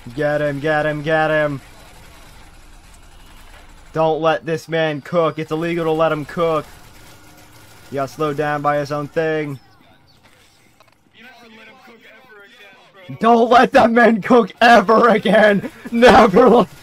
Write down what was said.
Get him, get him, get him. Don't let this man cook. It's illegal to let him cook. He got slowed down by his own thing. Never let him cook ever again, bro. Don't let that man cook ever again. Never let